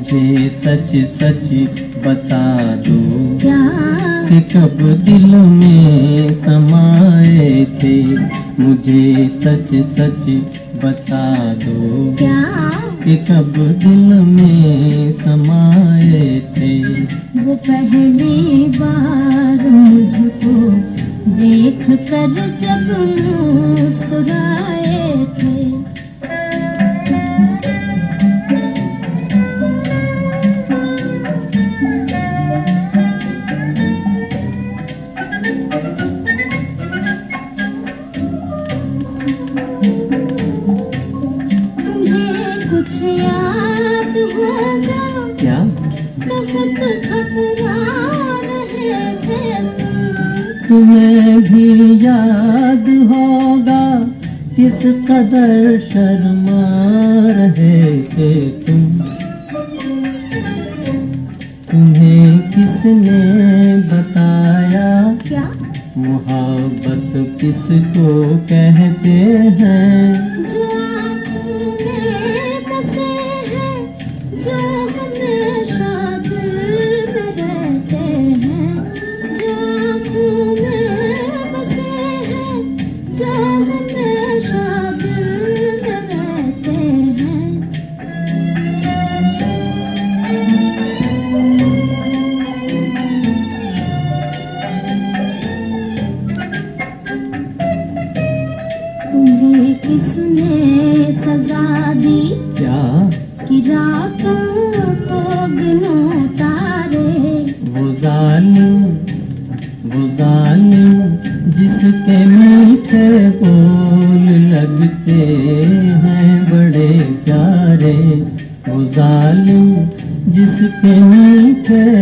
मुझे सच सच बता दो क्या कि कब दिल में समाए थे। मुझे सच सच बता दो क्या कि कब दिल में समाए थे। वो पहली बार मुझको देख कर जब मुस्कुराए थे। कुछ याद होगा क्या बहुत घबरा रहे थे तुम्हें भी याद होगा किस कदर शर्मा रहे थे तुम। तुम्हें किसने बताया क्या मोहब्बत किसको कहते हैं। जो आँखों में बसे हैं जो हमेशा दिल में रहते हैं। जो आँखों में बसे हैं जो हमेशा दिल में रहते हैं। तुम्हें किसने सजा दी क्या कि रातों को गिनो तारे। वो जालिम जिसके मीठे बोल लगते हैं बड़े प्यारे। वो जालिम जिसके मीठे